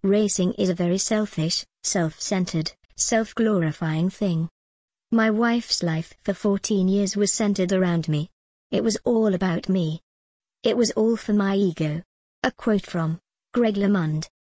Racing is a very selfish, self-centered, self-glorifying thing. My wife's life for 14 years was centered around me. It was all about me. It was all for my ego. A quote from LeMond.